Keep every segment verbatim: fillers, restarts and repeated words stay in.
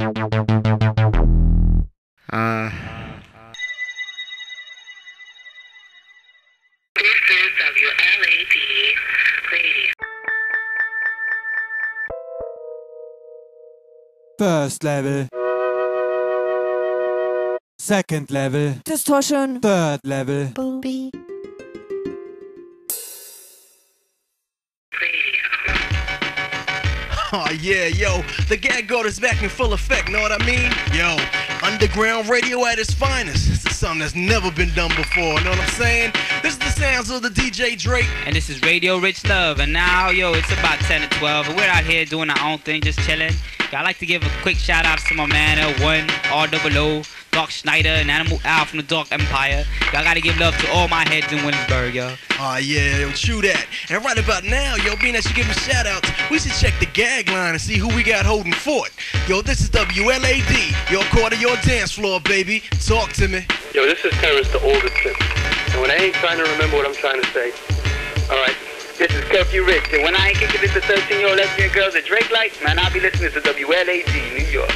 Uh. This is W L A D Radio. First level. Second level. Distortion. Third level. Booby. Oh yeah, yo, the gag goat is back in full effect, know what I mean? Yo, underground radio at its finest. This is something that's never been done before, know what I'm saying? This is the sounds of the D J Drake. And this is Radio Rich Love, and now, yo, it's about ten to twelve, and we're out here doing our own thing, just chilling. I'd like to give a quick shout out to my man L one, R O O, Doc Schneider, and Animal Al from the Dark Empire. Y'all gotta give love to all my heads in Williamsburg, yo. Oh yeah, yo, true that. And right about now, yo, being that you give me shout outs, we should check the gag line and see who we got holding fort. Yo, this is W L A D, your quarter, your dance floor, baby. Talk to me. Yo, this is Terrence the Alderson. And when I ain't trying to remember what I'm trying to say, alright, this is Curfew Rich. And when I ain't kicking it to thirteen-year-old lesbian girls that Drake likes, man, I'll be listening to W L A D, New York.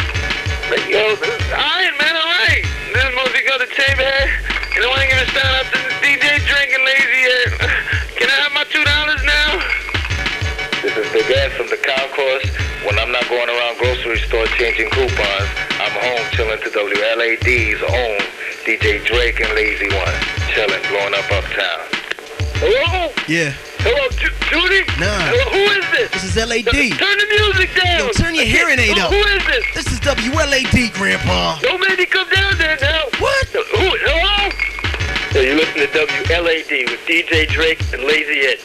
Yo, alright, man, alright. This is Mosey Go to Chamberhead. And I want to give a shout out to the D J Drake and Lazy Head. Can I have my two dollars now? This is Big Ed from the concourse. When I'm not going around grocery store changing coupons, I'm home chilling to W L A D's own D J Drake and Lazy One. Chilling, blowing up uptown. Hello? Yeah. Hello, Ju- Judy? Nah. Hello, who is this? This is L A D. Turn the music down. Yo, turn your hearing aid Who- up. Who is this? This is W L A D, Grandpa. Don't make me come down there now. What? Who? Hello? Yeah, you listen to W L A D with D J Drake and Lazy Ed.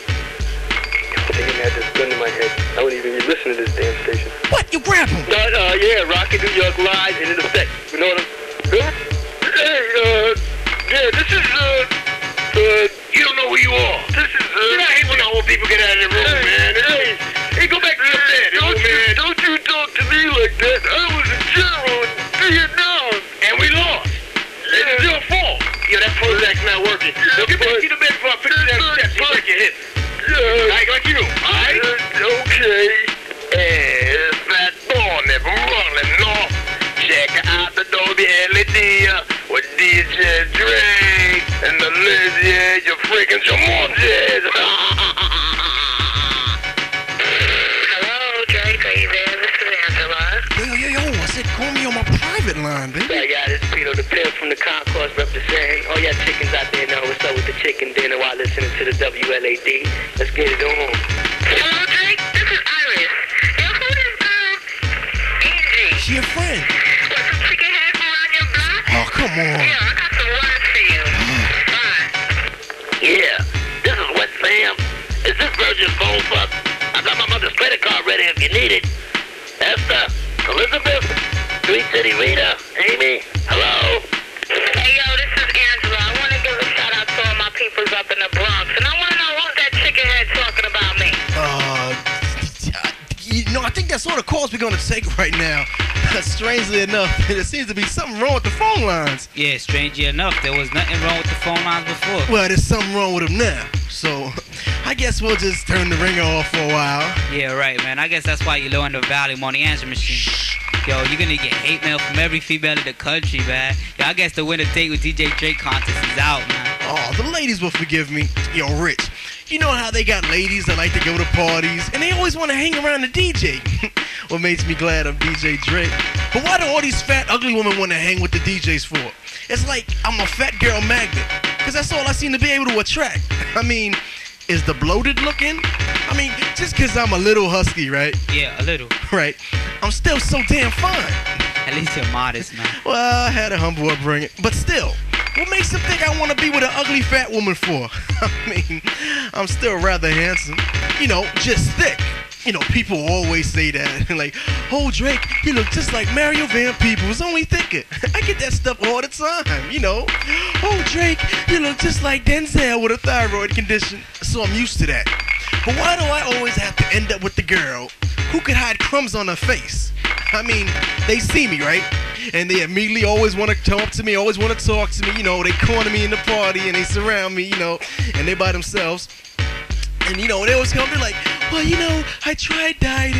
I'm thinking I had this gun in my head. I wouldn't even be listening to this damn station. What? You grab him? Uh, uh, yeah, Rockin' New York live and in effect. You know what I'm... Huh? Hey, uh... Yeah, this is, uh... Uh... You don't know who you are. This is, uh... Yeah, I hate when the old people get out of the room, hey, man. Hey, hey, go back to your bed, old man. Don't you talk to me like that. I was a general in Vietnam. And we lost. Yeah. It's your fault. Yeah, that Prozac's not working. Yeah, now get back to the bed before I fix you down steps. You break your hips. Yeah. Like, like you, alright? Uh, okay. Hey, it's that Thorny from Rolling North. Check out the W L A D with D J Drake and the Lazy Ed, you freaking Jamontes. Hello, Drake, are you there? This is Angela. Yo, yo, yo, I said call me on my private line, baby. Hey, guys, it's Pino the Pimp from the concourse representing. All y'all chickens out there know what's up with the chicken dinner while listening to the W L A D. Let's get it on. Hello, Drake, this is Iris. Yo, who is, um, Angie? She your friend. What, some chicken head from around your block? Oh, come on. Yeah, I got some words for you. Bye. Yeah, this is Wet Sam. Is this Virgin phone fuck? I got my mother's credit card ready if you need it. Esther, Elizabeth, Sweet City Rita, Amy, hello? Hey, yo, this is Angela. I want to give a shout out to all my peoples up in the Bronx. And I want to know who's that chicken head talking about me. Uh, you know, I think that's all the calls we're gonna take right now. Strangely enough, there seems to be something wrong with the phone lines. Yeah, strangely enough, there was nothing wrong with the phone lines before. Well, there's something wrong with them now. So, I guess we'll just turn the ringer off for a while. Yeah, right, man. I guess that's why you're low in the volume on the answer machine. Yo, you're gonna get hate mail from every female in the country, man. Yo, I guess the winner date with D J Drake contest is out, man. Oh, the ladies will forgive me. Yo, Rich, you know how they got ladies that like to go to parties, and they always want to hang around the D J. What makes me glad I'm D J Drake. But why do all these fat, ugly women want to hang with the D Js for? It's like I'm a fat girl magnet, because that's all I seem to be able to attract. I mean, is the bloated looking? I mean, just because I'm a little husky, right? Yeah, a little. Right. I'm still so damn fine. At least you're modest, man. Well, I had a humble upbringing, but still, what makes them think I want to be with an ugly fat woman for? I mean, I'm still rather handsome. You know, just thick. You know, people always say that. Like, oh, Drake, you look just like Mario Van Peebles, only thicker. I get that stuff all the time, you know. Oh, Drake, you look just like Denzel with a thyroid condition. So I'm used to that. But why do I always have to end up with the girl who could hide crumbs on her face? I mean, they see me, right? And they immediately always want to talk to me, always want to talk to me. You know, they corner me in the party and they surround me, you know, and they by themselves. And, you know, they always come to be like, well, you know, I tried dieting.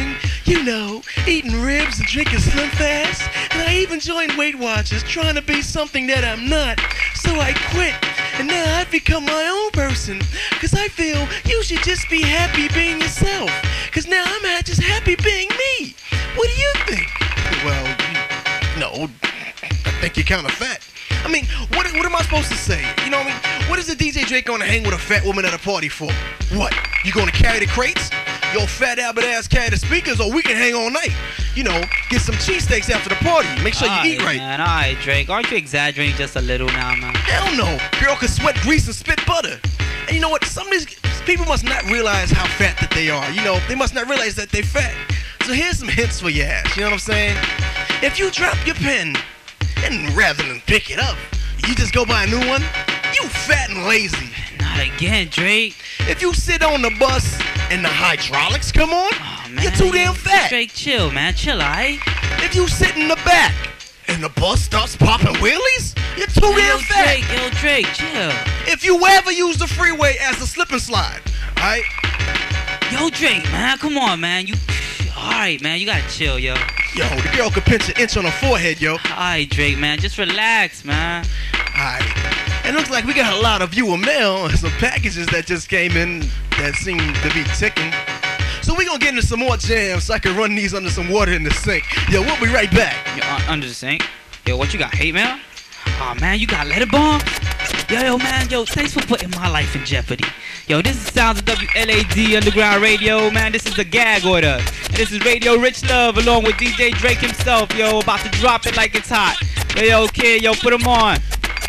You know, eating ribs and drinking Slim Fast. And I even joined Weight Watchers trying to be something that I'm not. So I quit. And now I've become my own person. Cause I feel you should just be happy being yourself. Cause now I'm ha- just happy being me. What do you think? Well, you, no, I think you're kind of fat. I mean, what, what am I supposed to say? You know what I mean? What is the D J Drake gonna hang with a fat woman at a party for? What? You gonna carry the crates? Yo, fat Albert ass carry the speakers, or we can hang all night. You know, get some cheesesteaks after the party. Make sure All you eat right, right. man. All right, Drake. Aren't you exaggerating just a little now, man? Hell no. Girl can sweat grease and spit butter. And you know what? Some of these people must not realize how fat that they are. You know, they must not realize that they're fat. So here's some hints for your ass. You know what I'm saying? If you drop your pen, and rather than pick it up, you just go buy a new one, you fat and lazy. Not again, Drake. If you sit on the bus and the hydraulics come on, Oh, man. you're too damn fat. Drake, chill, man. Chill, alright? If you sit in the back and the bus starts popping wheelies, you're too Yo, damn fat. Drake, yo, Drake, chill. If you ever use the freeway as a slip and slide, alright? Yo, Drake, man. Come on, man. You. Alright, man. You gotta chill, yo. Yo, the girl could pinch an inch on her forehead, yo. Alright, Drake, man. Just relax, man. Alright. It looks like we got a lot of viewer mail and some packages that just came in that seem to be ticking. So we gonna get into some more jams so I can run these under some water in the sink. Yo, we'll be right back. Yo, uh, under the sink. Yo, what you got? Hate mail? Oh man, you got letter bomb? Yo, yo, man, yo, thanks for putting my life in jeopardy. Yo, this is sounds of W L A D Underground Radio, man. This is a gag order. And this is Radio Rich Love along with D J Drake himself, yo, about to drop it like it's hot. Yo, yo, kid, yo, put him on.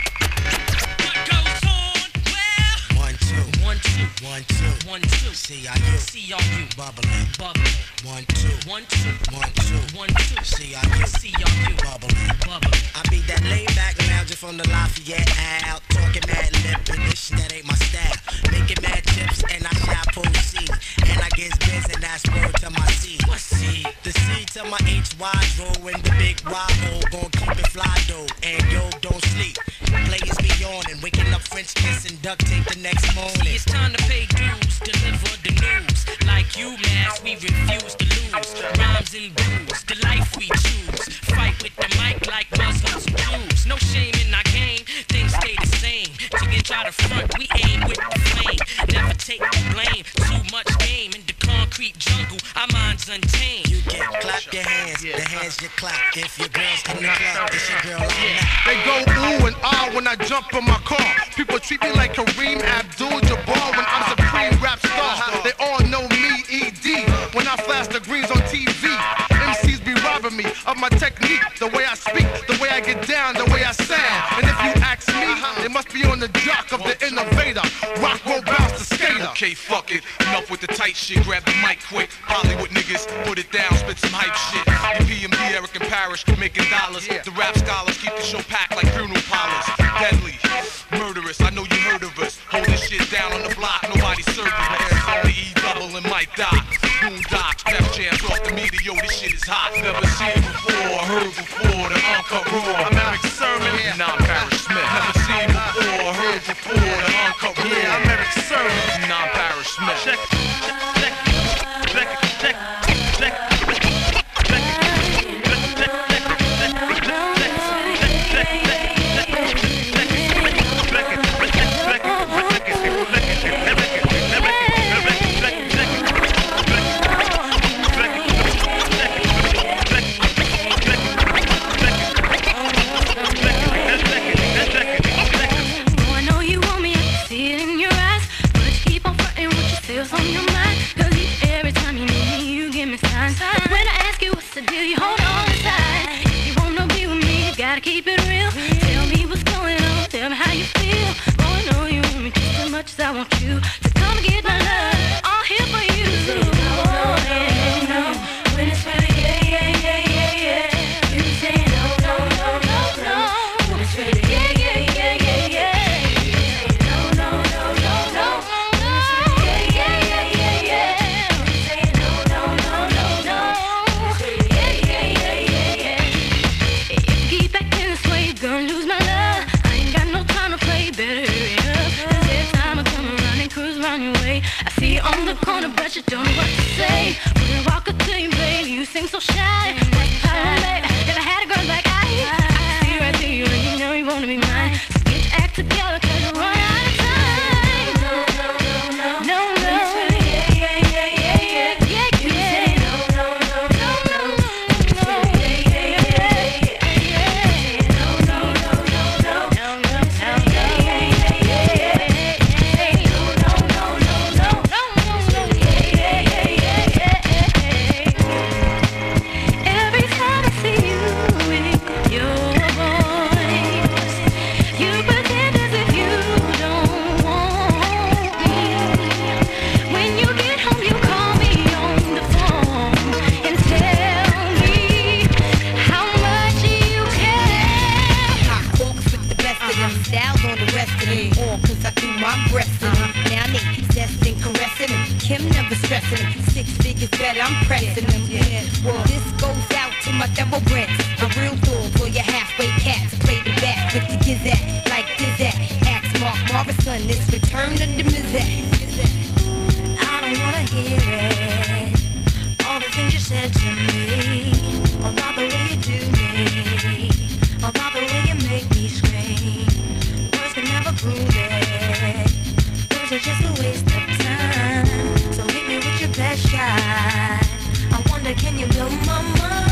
One, two, one, two, one, two, one, two. See, I you, see, on you, bubbling, bubbling. One, two, one, two, one, two, one, two. See, I you, see, on you, bubbling, bubbling. I be that laid back lounger from the Lafayette out, talking mad lip, and this shit that ain't my style. Making mad chips, and I shop full seed, and I get biz, and that's word to my seed. What seed? The seed to my H Y roll in the big Y hole, gon' keep it fly though, and yo, don't sleep. Players be yawning, waking up French kiss and duct tape the next morning. It's time to pay dues, deliver the news. Like you, man, we refuse to lose. Rhymes and blues, the life we choose. Fight with the mic like Muslims blues. No shame in our game, things stay the same. Chicken try to front, we aim with the flame. Never take the blame, too much game in the concrete jungle. Our minds untamed. You get clap your hands, the hands you clap. If your girl's in the club, it's your girl on that. They go ooh and ah when I jump in my car. People treat me like Kareem Abdul-Jabbar when I'm supreme rap star. They all know me, E D, when I flash the greens on T V. M Cs be robbing me of my technique, the way I speak, the way I get down, the way I sound. And if you ask me, they must be on the jock of the innovator. Rock, roll, bounce, the skater. Okay, fuck it. Enough with the tight shit. Grab the mic quick. Hollywood niggas, put it down, spit some hype shit. E P M D, Eric and Parrish, making dollars. The rap scholars keep the show packed like funeral parlors. Deadly, murderous. I know you heard of us. Hold this shit down on the block. Nobody serving us. Only E double and Mike Doc. Boom Doc, Def Jams off the meter. Yo, this shit is hot. Never seen before, heard before. The uncut raw. I'm Eric Sermon. Non Parrish Smith. Never seen before, heard before. The uncut raw. Yeah, I'm Eric Sermon. Non Parrish Smith. Check, check, check, check, check, check. Keep it real. Tell me what's going on. Tell me how you feel. Oh, I know you want me just as much as I want you to come and get my love. All here for you. Oh, yeah, no. When it's ready, yeah, yeah, yeah, yeah, yeah. You say no, no, no, no, no. When it's ready, yeah, yeah, yeah, yeah, yeah. You say no, no, no, no, no. Yeah, yeah, yeah, yeah, yeah. You say no, no, no, no, no. Yeah, yeah, yeah, yeah, yeah. If you keep acting this way, you're gonna lose my love. I ain't got no time to play. Better hurry up. 'Cause every time I come around and cruise my stressing them. Six figures better, I'm pressing them. Yeah. Well, this goes out to my double breath. A real dog for your halfway cats. Play the back with the gizzat, like Dizat. Axe Mark Morrison, this return to the Mizat. I don't wanna hear it. All the things you said to me, about the way you do me, about the way you make me scream. Words can never prove it. Words are just a waste of time. So hit me with your best shot. I wonder, can you blow my mind?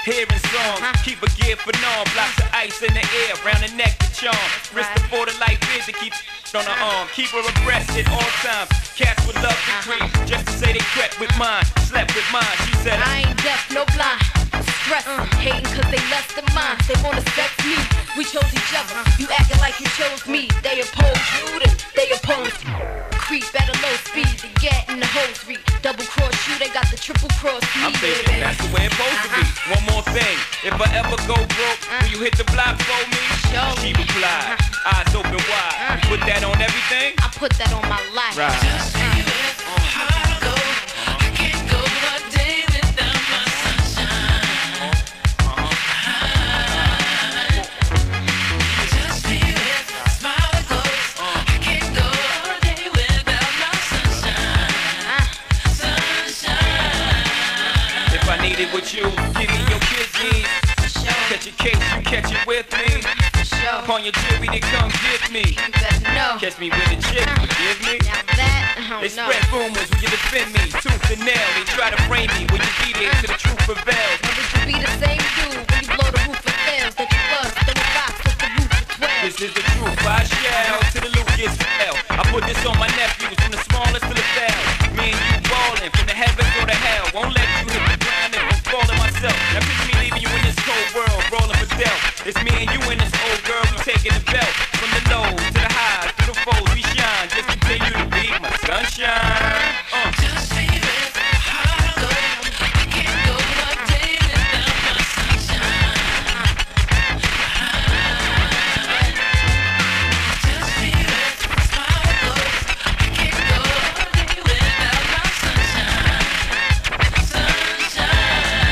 hearing songs. Keep a gear for norm, blocks of ice in the air, round the neck to charm. Wrist the for the light vid to keep on her arm. Keep her abreast at all times. Cats would love to creep, just to say they crept with mine, slept with mine. She said, I ain't deaf, no blind. Stress, uh, hating cause they less than mine. They wanna sex me, we chose each other. You acting like you chose me. They oppose you, then they oppose you. Creep at a low speed to get in the hose read. Double cross you, they got the triple cross me. I'm thinking that's the way it's supposed to be. One more thing, if I ever go broke, will you hit the block for me? She replied, eyes open wide. You put that on everything? I put that on my life. Right. Just feel it, how to go. I can't go a day without my sunshine. Just feel it, smile it goes. I can't go a day without my sunshine. Sunshine. If I need it with you, give me your kidneys. Catch a case, you catch it with me. Upon your jewelry, they come get me. Catch me with a chick, forgive me. They spread rumors, will you defend me? Tooth and nail, they try to frame me. Will you be there till the truth prevails? Or would you be the same dude when you blow the roof of fails that you was, then a box with the roof of twelve? This is the truth, I shall till the loot gets fell. I put this on my nephews, from the smallest to the thou. Me and you ballin', from the heavens or the hell. Won't let you hit the ground if I'm falling myself. Now picture me leaving you in this cold world, rolling for Dell. It's me and you and this old girl, we taking the belt. From the lows to the highs, through the foes, we shine. Just continue to be my sunshine. Uh. Just feel it, how to go. I can't go a day without my sunshine. Just feel it, smile it goes. I can't go a day without my sunshine. Sunshine.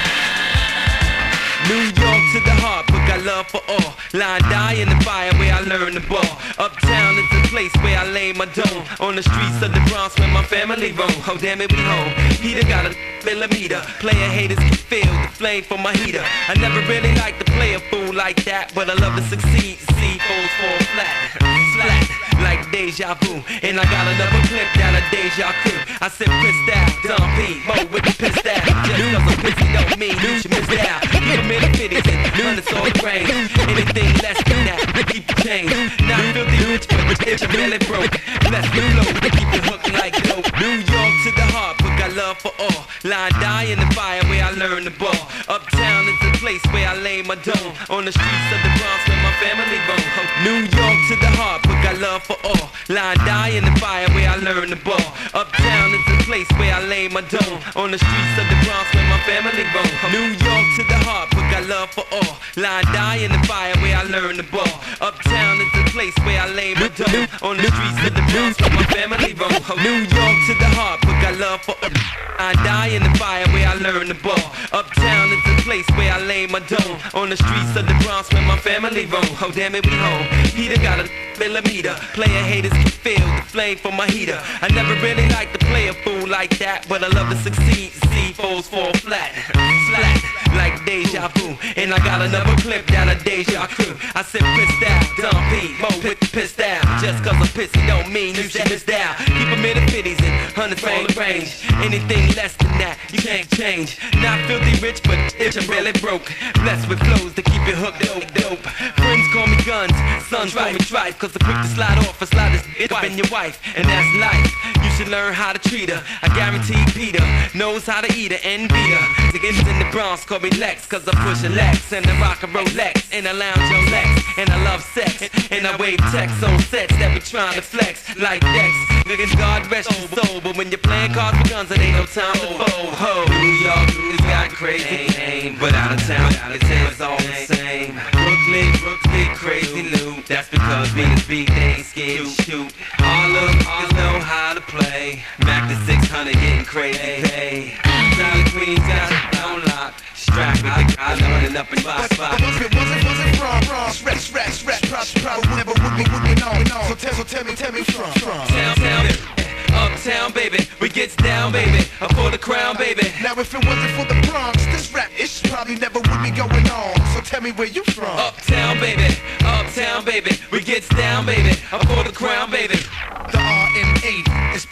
New York to the heart, but got love for all. Line die in the fire where I learned the ball. Uptown is the place where I lay my dome. On the streets of the Bronx where my family roam. Oh damn it, we home. Heater got a millimeter. Player haters can feel the flame from my heater. I never really liked to play a fool like that, but I love to succeed. See foes fall flat, flat like deja vu. And I got another clip down a deja crew. I said pissed out, Don P, Mo with the pissed out. Just cause I'm pissy don't mean you should miss out. Keep them in the fitties and hundreds all the range. Anything less than that, keep the change. Not filthy rich, but if you really broke, bless the flow, keep it hooked like dope. New York to the heart, but got love for all. Line die in the fire where I learned the ball. Uptown is the place where I lay my dome. On the streets of the Bronx where my family roam. New York to the heart, but got love for all. Line die in the fire where I learned the ball. Uptown is the place where I lay my dome. On the streets of the Bronx where my family roam. New York to the heart, but got love for all. Line die in the fire where I learned the ball. Uptown is the place where I lay my dome. On the streets of the Bronx where my family roam. New York to the heart, but got love for all. I die in the fire where I learned the ball. Uptown is the place where I lay my dome. On the streets of the Bronx where my family roam. Oh damn it, we home. Heater got a millimeter. Player haters can feel the flame from my heater. I never really liked to play a fool like that, but I love to succeed. See foes fall flat, flat like deja vu. And I got another clip down a deja crew. I said pissed out, Don P, Mo with the pissed out. Just cause I'm pissy don't mean you should miss out. Keep them in the fifties and hundreds all the range. Anything less than that, you can't change. Not filthy rich, but if you're really broke. Blessed with flows to keep it hooked dope, dope. Friends call me guns, sons call me trife. Cause I'm quick to slide off and slide this bitch up in your wife. And that's life, you should learn how to treat her. I guarantee Peter knows how to eat her and beat her. Niggas in the Bronx call me Lex, cause I push a Lex. And I rock a Rolex, and I lounge on Lex. And I love sex, and I wave text on sets that be trying to flex like Dex. Niggas, God rest your soul, but when you're playing cards with guns, it ain't no time to fold. Ho, New York has got crazy name, but out of town, it's, it's all the same. Brooklyn, Brooklyn, crazy loot. That's because me and beat, they ain't scared to shoot. Harlem, Harlem know how to play. Mac the six hundred getting crazy pay. Dollar Queens got it on lock. Strapped with the guy loading up in five spots. But it wasn't, wasn't from, from, stretch, stretch, stretch, prop, prop, never would be, would be known, known. So tell, so tell me, tell me from, from. Town, town, uptown, baby, we gets down, baby, up for the crown, baby. Now if it wasn't for the Bronx, this rap ish probably never would be going on. So tell me where you from. Uptown, baby, uptown, baby, we gets down, baby, up for the crown, baby. The R M eighty is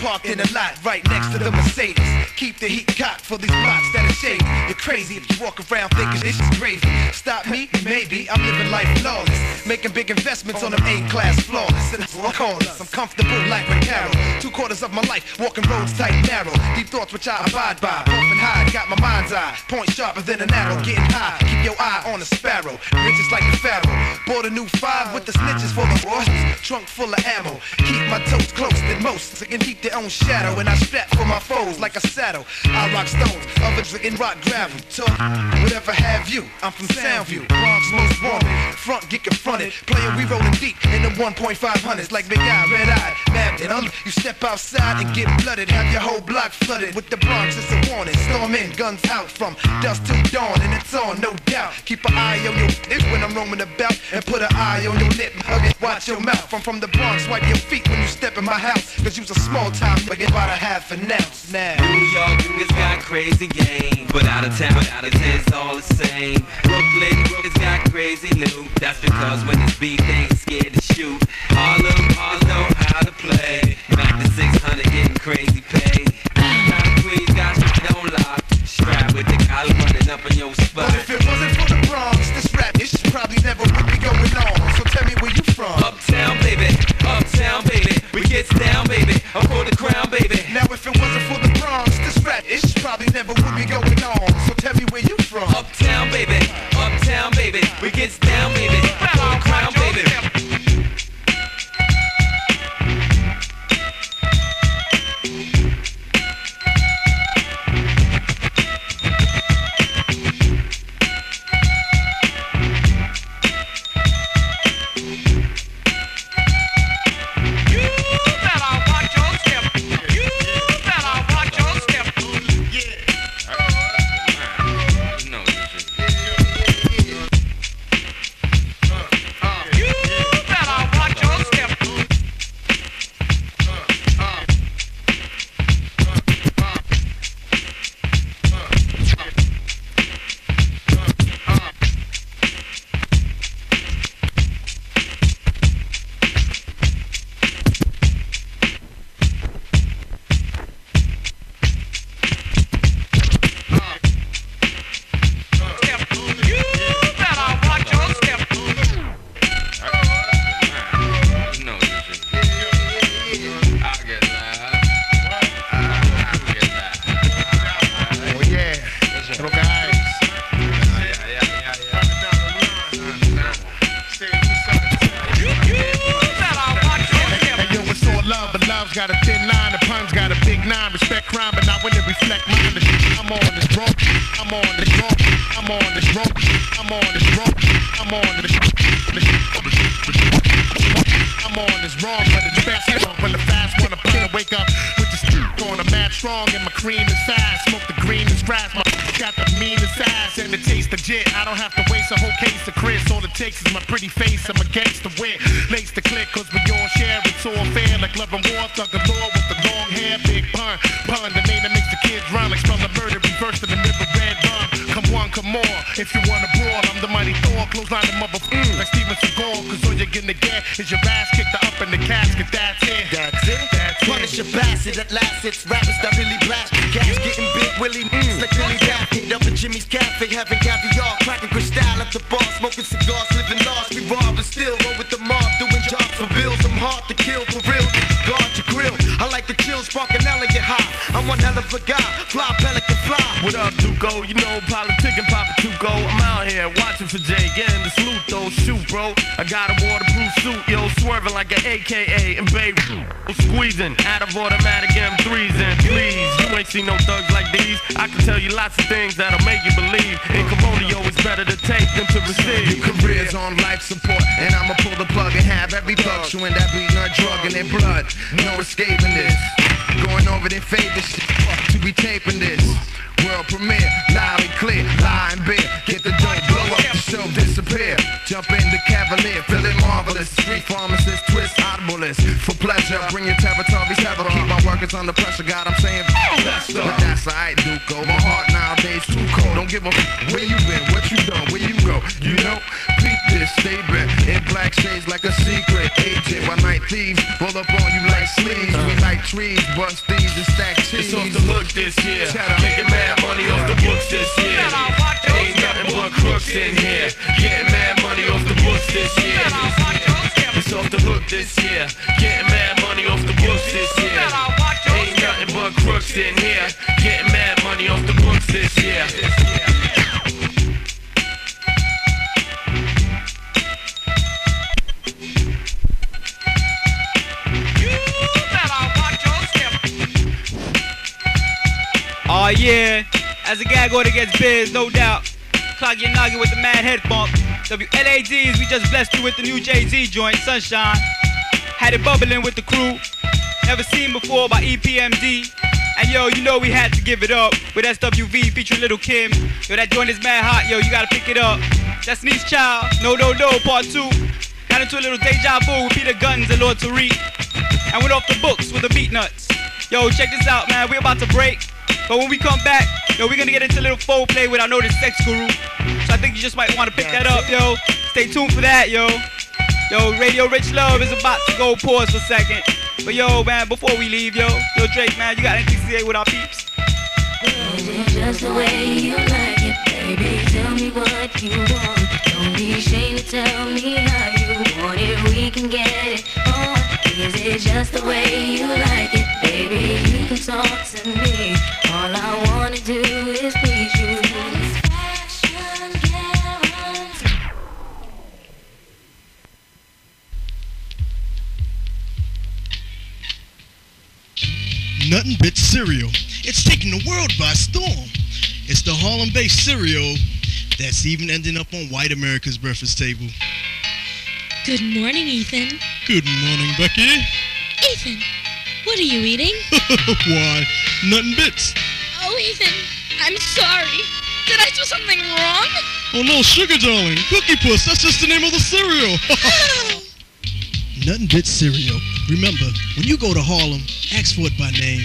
parked in a lot right next to the Mercedes. Keep the heat cocked for these blocks that are shady. You're crazy if you walk around thinking this is gravy. Stop me? Maybe. I'm living life flawless, making big investments on them A-class flawless. And I call us, I'm comfortable like a carol. Two quarters of my life, walking roads tight and narrow. Deep thoughts which I abide by. Pumping high, got my mind's eye. Point sharper than an arrow. Getting high, keep your eye on a sparrow. Riches like the pharaoh. Bought a new five with the snitches for the horses. Trunk full of ammo. Keep my toes close than most. So can keep their own shadow. And I strap for my foes like a saddle. I rock stones, others in rock gravel. Talk, whatever have you. I'm from Soundview, Bronx most wanted. Front get confronted. Player we rolling deep in the one point five hundreds. Like Big Eye, Red Eye, Mapped and un. You step outside and get flooded. Have your whole block flooded. With the Bronx it's a warning. Storm in, guns out from dusk till dawn. And it's on, no doubt. Keep an eye on your hip when I'm roaming about. And put an eye on your lip. Again, watch your mouth. I'm from the Bronx. Wipe your feet when you step in my house. Cause you's a small time nigga about a half an ounce now. New York niggas got crazy game, but out of town, out of town, it's all the same. Brooklyn niggas got crazy loot. That's because when it's beat, they ain't scared to shoot. Harlem, Harlem know how to play. Back to six hundred getting crazy pay. Now the Queens got shit on lock. Strap with the collar running up in your spot. But if it wasn't for the Bronx, this rap, this probably never would be going on. So tell me where you from. Uptown, baby. Uptown, baby. We get down, baby. I'm for the crown, baby. Now if it wasn't for the Bronx, this rap, this probably never would be going on. So tell me where you from. Uptown, baby. Uptown, baby. We get down, baby. I'm for the crown, baby. Got a thin line, the puns got a big nine. Respect crime, but not when it reflect mine. The shit I'm on this rope, I'm on this rope, I'm on this rope, I'm on this rope, I'm on this I'm on this wrong, but it's best when the fast wanna play and wake up with the street on a mad strong and my cream is fast. Smoke the green is grass, my got the meanest ass and the taste legit. I don't have to waste a whole case of Chris. All it takes is my pretty face. I'm against the wit. Lace the click, cause we all share. It's all fair like love and war. Thug galore with the long hair. Big pun, pun. The name that makes the kids run like spell the murder. Reversed in the river, red rum. Come one, come more. If you wanna brawl, I'm the mighty Thor. Close line the mother mm, like Steven Seagal. Cause all you're gonna get is your ass kicked up in the casket. That's it. That's it. That's Punish your bastard at last. It's rappers that really blast. Gas getting big, Willie. Mm, like Billy Dap. Hit up at Jimmy's Cafe, having caviar, cracking crystal at the bar, smoking cigars, living large. We rob and still roll with the mob, doing jobs for bills. I'm hard to kill for real. Guard your grill. I like the chill, spark an elegant high. I'm one hell of a guy. Fly pelican fly. What up, Duco? You know, politicking Papa Tuco. I'm out here watching for Jay, getting the salute though. Shoot, bro. I got a waterproof suit, yo, swerving like an A K A in Beirut. Squeezing out of automatic M threes and please, you ain't seen no thugs like these. I can tell you lots of things that'll make you believe. In Commodio, it's better to take than to receive. Your career's on life support, and I'ma pull the plug and have every thug you end up beating a drug in their blood. No escaping this. Going over their favorite shit. To be taping this. World premiere, loud and clear, lie and beer. Get the dope, blow up, the show disappear. Jump in the Cavalier, feeling marvelous. Street pharmacist, twist, audiblest. For pleasure, bring your territory several. Keep my workers under pressure, God, I'm saying, but that's alright, Duco. My heart nowadays too cold. Don't give a f- where you been, what you done, where you go. You know, beat this, stay back. In black shades like a secret agent. shit. While night thieves roll up on you like sleeves. We like trees, bust thieves and stack cheese. It's off the hook this year. Making mad money off the books this year. Ain't nothing but crooks in here. Getting mad money off the books this year. It's off the hook this year. Getting mad money off the books this year. Ain't nothing but crooks in here. Getting mad money off the books this year. Oh yeah, as a gag order gets biz, no doubt. Clock your noggin with the mad head bump. W L A Ds, we just blessed you with the new Jay-Z joint, Sunshine. Had it bubbling with the crew. Never seen before by E P M D. And yo, you know we had to give it up with S W V featuring Little Kim. Yo, that joint is mad hot, yo, you gotta pick it up. Destiny's Child, No No No, part two. Got into a little deja vu with Peter Guns and Lord Tariq. And went off the books with the beat nuts. Yo, check this out, man, we're about to break. But when we come back, yo, we're gonna get into a little folk play with our noticed sex guru. So I think you just might wanna pick that up, yo. Stay tuned for that, yo. Yo, Radio Rich Love is about to go pause for a second. But yo, man, before we leave, yo, yo, Drake, man, you got anything to say with our peeps? Just the way you like it, baby. Tell me what you want. Don't be ashamed to tell me how you want it. We can get it on. Is it just the way you like it, baby? You can talk to me. All I wanna do is please you. Nothing but cereal. It's taking the world by storm. It's the Harlem-based cereal that's even ending up on white America's breakfast table. Good morning, Ethan. Good morning, Becky. Ethan, what are you eating? Why, nothing bits. Oh, Ethan, I'm sorry. Did I do something wrong? Oh no, sugar darling. Cookie Puss, that's just the name of the cereal. Nothing but cereal. Remember, when you go to Harlem, ask for it by name.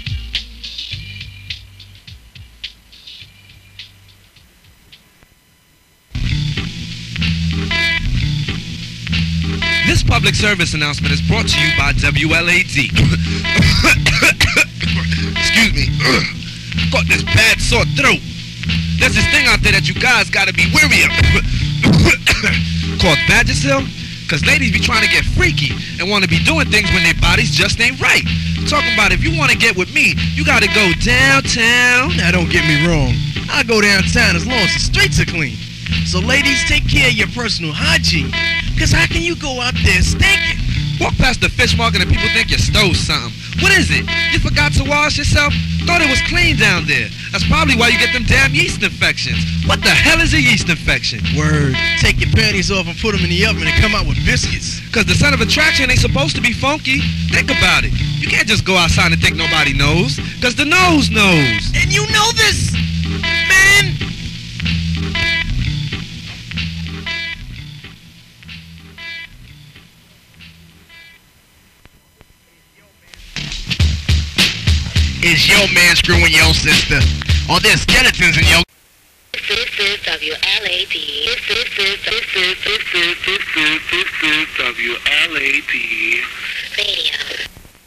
This public service announcement is brought to you by W L A D. Excuse me. Got this bad sore throat. There's this thing out there that you guys gotta be wary of. Called Vagisil. Cause ladies be trying to get freaky and wanna be doing things when their bodies just ain't right. Talking about if you wanna get with me, you gotta go downtown. Now don't get me wrong. I go downtown as long as the streets are clean. So ladies, take care of your personal hygiene. Cause how can you go out there stinking? Walk past the fish market and people think you stole something. What is it? You forgot to wash yourself? Thought it was clean down there. That's probably why you get them damn yeast infections. What the hell is a yeast infection? Word. Take your panties off and put them in the oven and come out with biscuits. Cause the center of attraction ain't supposed to be funky. Think about it. You can't just go outside and think nobody knows. Cause the nose knows. And you know this, man. Is your man screwing your sister? Are there skeletons in your... This is W L A D. This is, this is, this is, this is, this is, this is W L A D. Radio.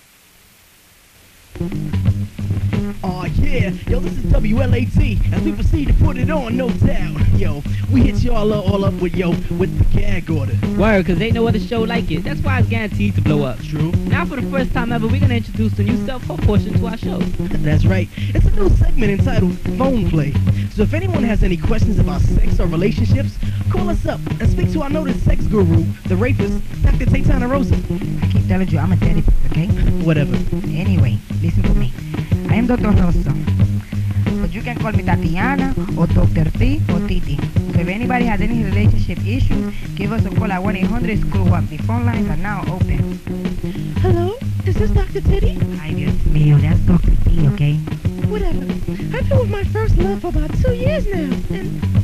Aw, yeah. Yo, this is W L A T, as we proceed to put it on, no doubt. Yo, we hit y'all all up with, yo, with the gag order. Word, cause ain't no other show like it. That's why it's guaranteed to blow up. True. Now for the first time ever, we're gonna introduce a new self-help portion to our show. That's right. It's a new segment entitled Phone Play. So if anyone has any questions about sex or relationships, call us up and speak to our noted sex guru, the rapist, Doctor Taytana Rosa. I keep telling you, I'm a therapist, okay? Whatever. Anyway, listen to me. I am Doctor Rosa, but you can call me Tatiana or Doctor T or Titi. So if anybody has any relationship issues, give us a call at one eight hundred screw up. The phone lines are now open. Hello? Is this Doctor Titty? Ay, Dios mío, that's Doctor T, okay? Whatever. I've been with my first love for about two years now, and I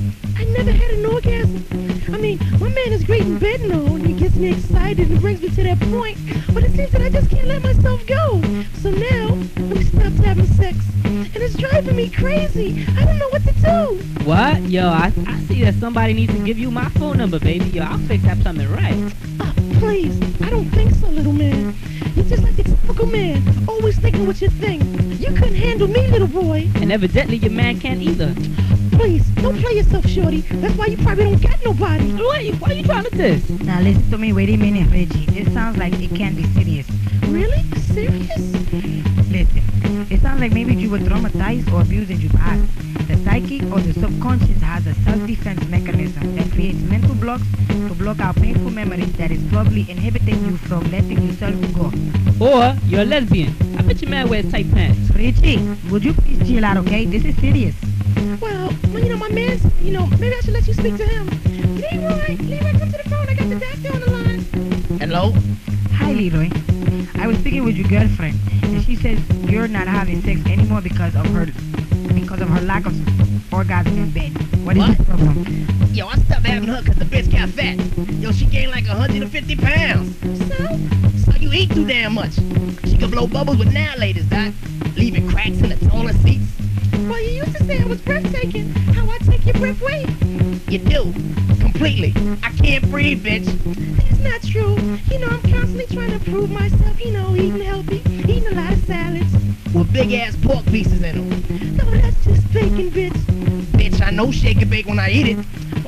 never had an orgasm. I mean, my man is great in bed and all, and he gets me excited and brings me to that point. But it seems that I just can't let myself go. So now, we stopped having sex, and it's driving me crazy. I don't know what to do. What? Yo, I, I see that somebody needs to give you my phone number, baby. Yo, I'll fix up something right. Uh, please, I don't think so, little man. You're just like the typical man, always thinking what you think. You couldn't handle me, little boy. And evidently your man can't either. Please, don't play yourself, shorty. That's why you probably don't got nobody. Why, why are you trying to diss? Now listen to me, wait a minute, Reggie. This sounds like it can be serious. Really? Serious? Listen, it sounds like maybe you were traumatized or abused in your past. The psyche or the subconscious has a self-defense mechanism that creates mental blocks to block out painful memories that is probably inhibiting you from letting yourself go. Or you're a lesbian. I bet your man wears tight pants. Richie, would you please chill out, okay? This is serious. Well, well, you know, my man's, you know, maybe I should let you speak to him. Leroy, Leroy, come to the phone. I got the doctor on the line. Hello? Hi, Leroy. I was speaking with your girlfriend, and she says you're not having sex anymore because of her, because of her lack of orgasm in bed. What is What? the problem? Yo, I stopped having her because the bitch got fat. Yo, she gained like one hundred fifty pounds. So? So you eat too damn much. She could blow bubbles with now ladies, Doc. Leaving cracks in the toilet seats. Well, you used to say I was breathtaking. How I take your breath away? You do. Completely. I can't breathe, bitch. That's not true. You know, I'm constantly trying to improve myself. You know, eating healthy, eating a lot of salads. With big ass pork pieces in them. No, that's just bacon, bitch. Bitch, I know shake and bake when I eat it.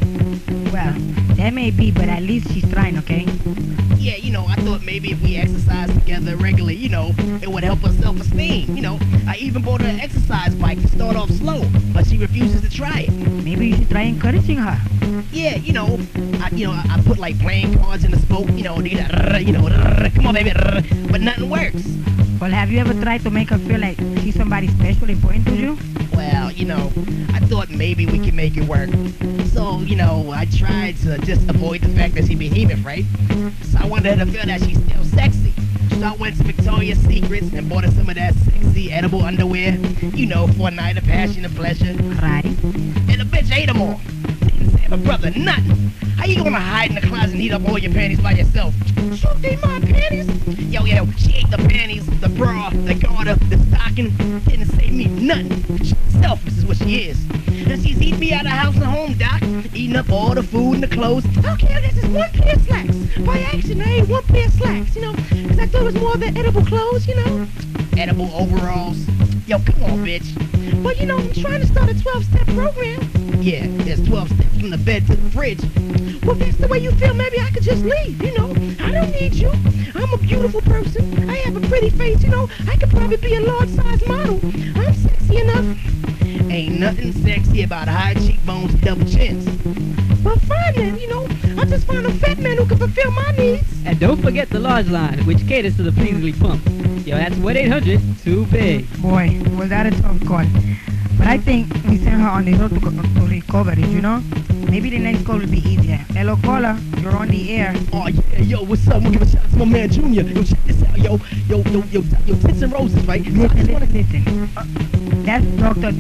Well, that may be, but at least she's trying, okay? Yeah, you know, I thought maybe if we exercise together regularly, you know, it would help her self-esteem. You know, I even bought her an exercise bike to start off slow, but she refuses to try it. Maybe you should try encouraging her. Yeah, you know, I, you know, I, I put like playing cards in the smoke, you know, you know, come on, baby, but nothing works. Well, have you ever tried to make her feel like she's somebody special important to you? Well, you know, I thought maybe we could make it work. So, you know, I tried to just avoid the fact that she's behemoth, right? So I wanted her to feel that she's still sexy. So I went to Victoria's Secrets and bought her some of that sexy edible underwear, you know, for a night of passion and pleasure. Right. And the bitch ate them all. Didn't say my brother nothing. How you gonna hide in the closet and heat up all your panties by yourself? Shoot, they my panties? Yo, yo, she ate the panties, the bra, the garter, the stocking. Didn't say me nothing. She's selfish is what she is. And she's eating me out of house and home, Doc. Eating up all the food and the clothes. Okay, that's just one pair of slacks. By action, I ate one pair of slacks, you know, because I thought it was more than edible clothes, you know. Edible overalls. Yo, come on, bitch. Well, you know, I'm trying to start a twelve-step program. Yeah, there's twelve steps from the bed to the fridge. Well, if that's the way you feel, maybe I could just leave, you know. I don't need you. I'm a beautiful person. I have a pretty face, you know. I could probably be a large-size model. I'm sexy enough. Ain't nothing sexy about high cheekbones and double chins. Well, fine then, you know. I'll just find a fat man who can fulfill my needs. And don't forget the large line, which caters to the pleasingly plump. Yo, that's one eight hundred, too big. Boy, was that a tough call. But I think we sent her on the road to, to recovery, you know? Maybe the next call will be easier. Hello, caller. You're on the air. Oh, yeah, yo, what's up? We'll give a shout out to my man, Junior. Yo, check this out, yo. Yo, yo, yo, yo, Tits and Roses, right? Listen, listen, listen. Uh, that's Doctor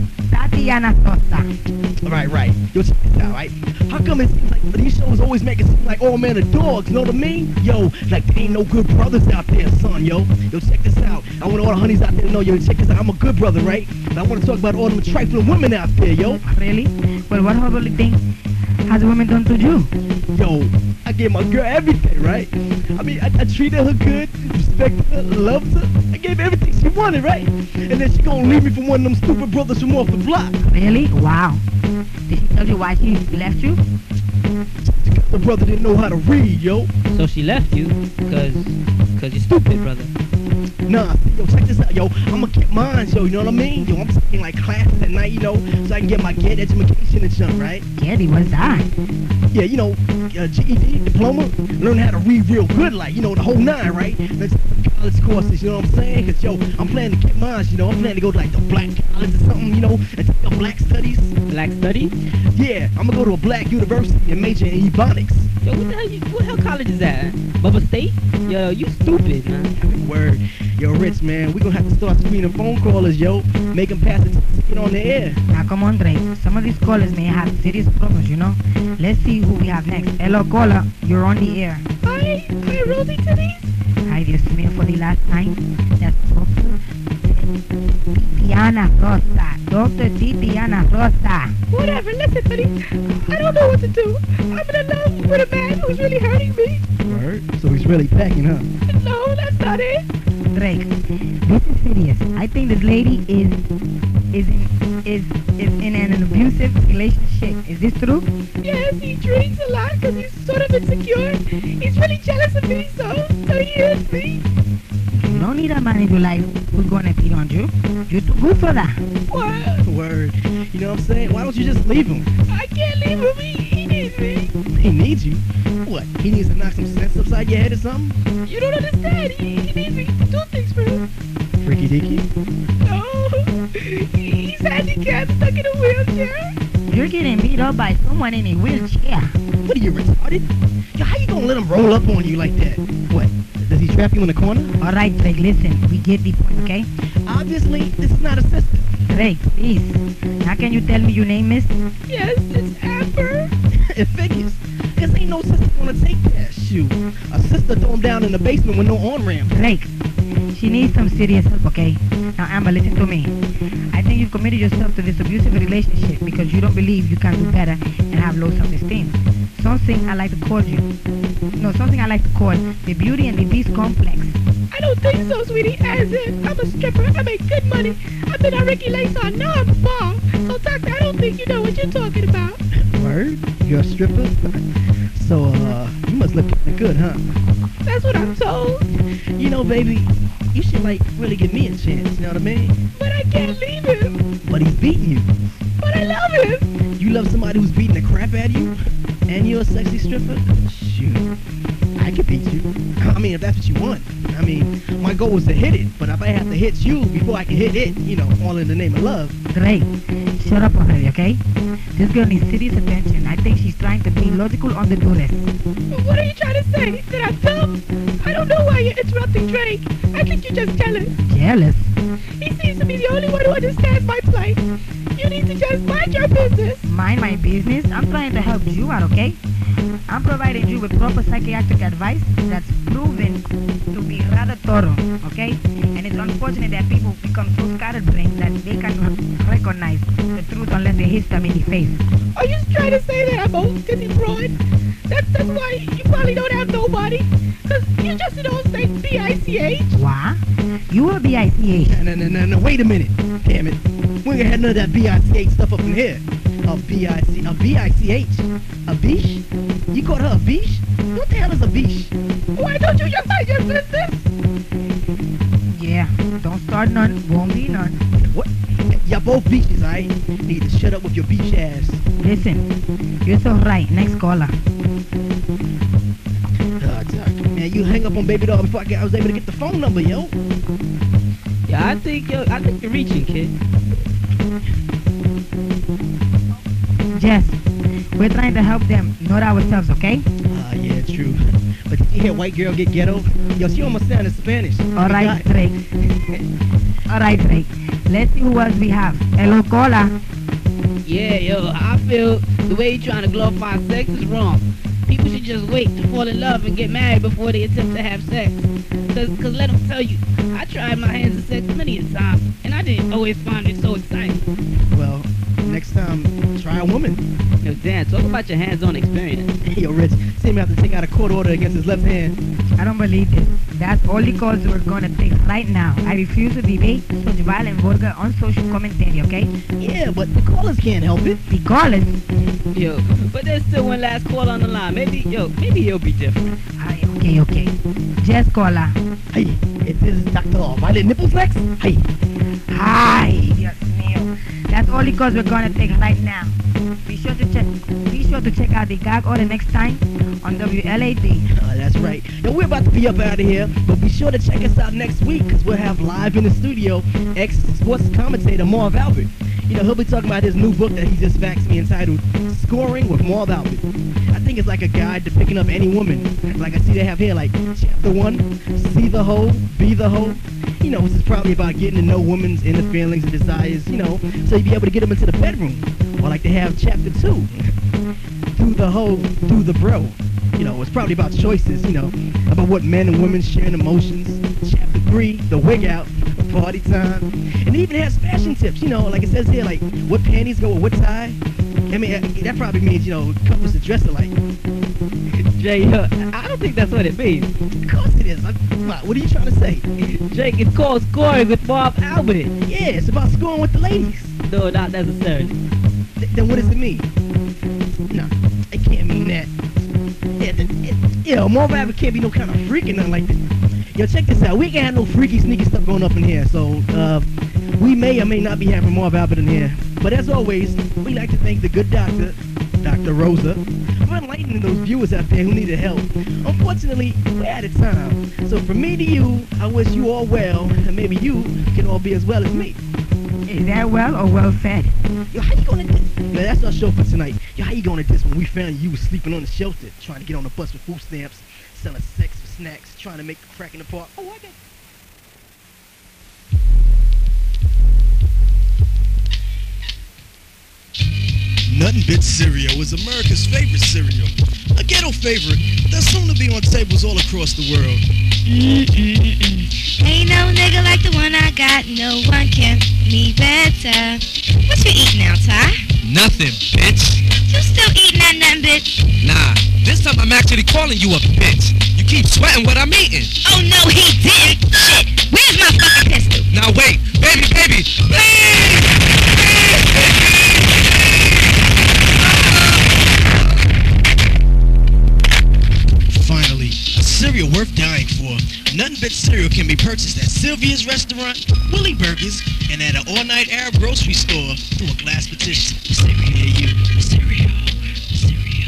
Tatiana Sosa. Right, right. Yo, check this out, right? How come it seems like these shows always make it seem like all men are dogs, you know what I mean? Yo, like there ain't no good brothers out there, son, yo. Yo, check this out. I want all the honeys out there to know, yo, check this out. I'm a good brother, right? And I want to talk about all them trifling women out there, yo. Really? Well, what horrible thing has a woman done to you? Yo, I gave my girl everything, right? I mean, I, I treated her good, respected her, loved her. I gave her everything she wanted, right? And then she gonna leave me for one of them stupid brothers from off the block. Really? Wow. Did she tell you why she left you? The brother didn't know how to read, yo. So she left you because because you're stupid, brother. Nah, yo, check this out, yo. I'ma get mine, yo, you know what I mean? Yo, I'm taking like classes at night, you know, so I can get my get education and stuff, right? Getty, what's that? Yeah, you know, uh, G E D, diploma, learn how to read real good, like, you know, the whole nine, right? That's college courses, you know what I'm saying? Cause, yo, I'm planning to get mine, you know, I'm planning to go to like the black college or something, you know, and take up black studies. Black study? Yeah, I'm gonna go to a black university and major in ebonics. Yo, what the hell, you, what the hell college is that? Bubba State? Yo, you stupid, man. Word. Yo, Rich, man, we gonna have to start screening phone callers, yo. Make them pass the get on the air. Now come on, Drake. Some of these callers may have serious problems, you know. Let's see who we have next. Hello, caller. You're on the air. Hi, hi, Rosie Titties. Hi, this is for the last time. That's Doctor Titiana Rosa. Doctor Titiana Rosa. Whatever, listen, honey. I don't know what to do. I'm in love with a man who's really hurting me. Word? So he's really packing, huh? No, that's not it. Drake, this is serious. I think this lady is is in, is is in an abusive relationship. Is this true? Yes, he drinks a lot because he's sort of insecure. He's really jealous of me, so, so he hits me. You don't need a man in your life who's gonna beat on you. You're too good for that. What? Word. You know what I'm saying? Why don't you just leave him? I can't leave him. He, he needs me. He needs you? What? He needs to knock some sense upside your head or something? You don't understand. He, he needs me to do things for him. Freaky deaky? No. He's handicapped, stuck in a wheelchair. You're getting beat up by someone in a wheelchair. What are you, retarded? Yo, how you gonna let him roll up on you like that? What? Does he trap you in the corner? Alright, Drake, listen. We get the point, okay? Obviously, this is not a sister. Drake, please. Now can you tell me your name is? Yes, it's Amber. It figures. Cause ain't no sister gonna take that. Shoot. A sister throw him down in the basement with no on-ramp. Drake, she needs some serious help, okay? Now, Amber, listen to me. I think you've committed yourself to this abusive relationship because you don't believe you can do better and have low self-esteem. Something I like to call you. No, something I like to call the beauty and the beast complex. I don't think so, sweetie. As in, I'm a stripper. I make good money. I've been on Ricky Lace on. Now I'm a ball. So, Doctor, I don't think you know what you're talking about. Word? You're a stripper? So, uh, you must look kinda good, huh? That's what I'm told. You know, baby, you should, like, really give me a chance, you know what I mean? But I can't leave him. But he's beating you. But I love him. You love somebody who's beating the crap out of you? And you're a sexy stripper? Shoot. I could beat you. I mean, if that's what you want. I mean, my goal was to hit it, but if I have to hit you before I can hit it, you know, all in the name of love. Drake, shut up already, okay? This girl needs serious attention. I think she's trying to be logical on the duress. What are you trying to say? That I'm dumb? I don't know why you're interrupting Drake. I think you're just jealous. Jealous? He seems to be the only one who understands my plight. You need to just mind your business. Mind my business? I'm trying to help you out, okay? I'm providing you with proper psychiatric advice that's proven to be rather thorough, okay? And it's unfortunate that people become so scatterbrained that they can't recognize the truth unless they hit them in the face. Are you trying to say that I'm old dizzy broad? That's, that's why you probably don't have nobody. Because you're just an old state B I C H. What? You a B I C H? No, no, no, no, wait a minute. Damn it. We ain't gonna have none of that B I C H stuff up in here. A B I C, a B I C H? A biche? You called her a biche? What the hell is a biche? Why don't you just mind your business? Yeah, don't start none, won't be none. What? Y'all both beaches, alright? Need to shut up with your beach ass. Listen, you're so right. Next caller. Uh, Doc, man, you hang up on Baby Doll before I, get, I was able to get the phone number, yo. Yeah, I think yo, I think you're reaching, kid. Jess, we're trying to help them, not ourselves, okay? Ah, uh, yeah, true. But did you hear white girl get ghetto? Yo, she almost sounded Spanish. All right, Drake. All right, Drake. Let's see who else we have. Hello, caller. Yeah, yo, I feel the way you're trying to glorify sex is wrong. People should just wait to fall in love and get married before they attempt to have sex. Cause, cause let them tell you, I tried my hands at sex many a time, and I didn't always find it so exciting. Well, next time, try a woman. Yo, Dan, talk about your hands-on experience. Yo, Rich, see him have to take out a court order against his left hand. I don't believe this. That's all the calls we're gonna take right now. I refuse to debate such vile and vulgar unsocial commentary, okay? Yeah, but the callers can't help it. The callers? Yo, but there's still one last call on the line. Maybe, yo, maybe he'll be different. Hi, okay, okay. Just caller. Hey, it is Doctor Violet Nipple Flex. Hey. Hi, Dios mío. That's all the calls we're gonna take right now. Be sure to check. Be sure to check out the gag order next time on W L A D. Oh, that's right. Now we're about to be up out of here, but be sure to check us out next week because we'll have live in the studio ex-sports commentator Marv Albert. You know, he'll be talking about his new book that he just faxed me entitled "Scoring with Marv Albert." I think thing is like a guide to picking up any woman. Like I see they have here, like chapter one, see the hoe, be the hoe. You know, this is probably about getting to know women's inner feelings and desires, you know, so you be able to get them into the bedroom. Or like they have chapter two, do the hoe, do the bro. You know, it's probably about choices, you know, about what men and women share in emotions. Chapter three, the wig out, party time. And it even has fashion tips, you know, like it says here, like what panties go with what tie. I mean, that probably means, you know, couples to dress alike. Jay, uh, I don't think that's what it means. Of course it is. I, what are you trying to say? Jake, it's called scoring with Bob Albert. Yeah, it's about scoring with the ladies. No, not necessarily. Th then what does it mean? No, it can't mean that. Yeah, the, it, yo, Bob Albert can't be no kind of freak or nothing like that. Yo, check this out. We can't have no freaky, sneaky stuff going up in here, so uh, we may or may not be having Marv Albert in here. But as always, we like to thank the good doctor, Doctor Rosa, for enlightening those viewers out there who needed help. Unfortunately, we're out of time. So from me to you, I wish you all well, and maybe you can all be as well as me. Is that well or well fed? Yo, how you gonna diss? Now that's our show for tonight. Yo, how you gonna diss when we found you was sleeping on the shelter, trying to get on the bus with food stamps, selling sex for snacks, trying to make the crack in the park? Oh, I got Nothing But Cereal is America's favorite cereal. A ghetto favorite that's soon to be on tables all across the world. Mm-mm-mm. Ain't no nigga like the one I got. No one can me better. What you eating now, Ty? Nothing, bitch. You still eating that nothing, bitch? Nah, this time I'm actually calling you a bitch. You keep sweating what I'm eating. Oh no, he didn't. Shit. Where's my fucking pistol? Now wait, baby, baby, please. Finally, a cereal worth dying for. Nothing But Cereal can be purchased at Sylvia's Restaurant, Willie Burgers, and at an all-night Arab grocery store through a glass petition. Cereal near you. Cereal. Cereal.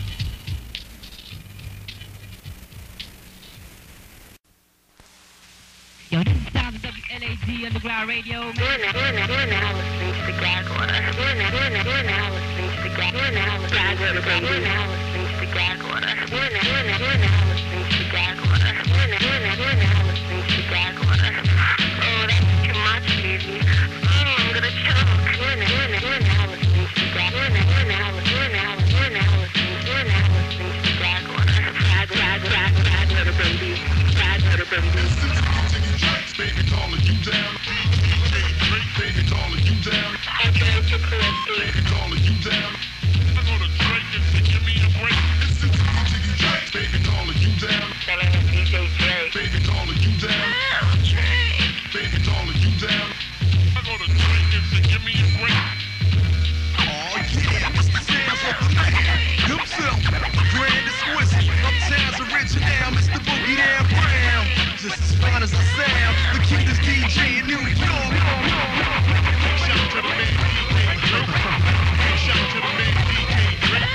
Yo, this is Sounds of W L A D Underground Radio. We're now, we're now, we're now listening to the gag order. We're now, we're now, we're now listening to the gag order. We're now listening to the gag order. We're now listening to the gag order. We're now, we're now, we're now listening to the gag order. We're now, we're now, we're now listening to the gag order. Oh, that's too much, baby. Mm, I'm gonna choke. We're now, we're now, we're now listening to the gag order. We're now, we're now, we're now, we're now listening, we're now listening to the gag order. Gag, gag, gag, gag, little baby. Gag, little baby. Baby, calling you down. Baby, calling you down. Baby, calling you down. I'm gonna drink and give me a break. This is Jiggy Drake. Baby, calling you down. D J Drake. Baby, calling you down. Baby, calling you down. I'm gonna drink and give me a break. Oh yeah, Mister Sam's up the night. Himself, Grand Exquisite, Uptown's original, Mister Boogie Down Brown. Just as fine as I sound, the cutest D J in New York. Shout out to the man D J Drake. Shout out to the man D J Drake.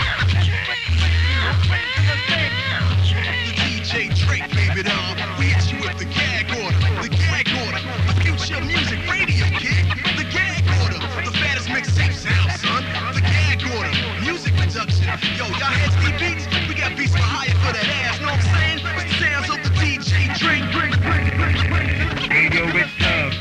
The D J Drake, baby, dog. We hit you with the gag order, the gag order, the future music radio kid, the gag order, the fattest mixtape sound, son, the gag order, music production. Yo, y'all heads need beats? We got beats for hire for that ass. Know what I'm saying? It's the sounds of the D J Drake. Radio Rich Love.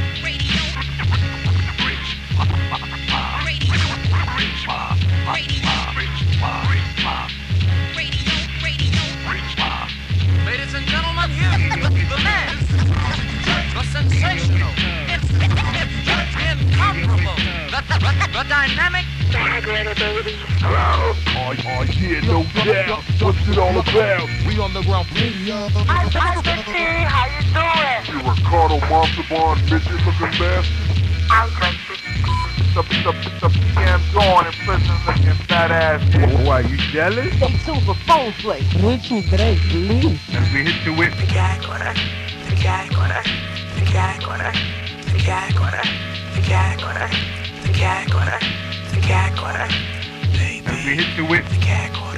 Ladies and gentlemen, here the man, the sensational, it's, it's incomparable, the, the, the dynamic. Hello? Oh, oh yeah, no doubt. What's it all about? We on the ground radio. Hi, Mister T. How you doing? You Ricardo Montalban, midget looking bastard. I'm good. The, the, the P M gone in prison looking fat ass. Why, you jealous? Some silver phone play. Richie Drake, please. And we hit you with the gag order, the gag order, the gag order, the gag order, the gag order, the gag order, the gag order. and we hit you with the gag order.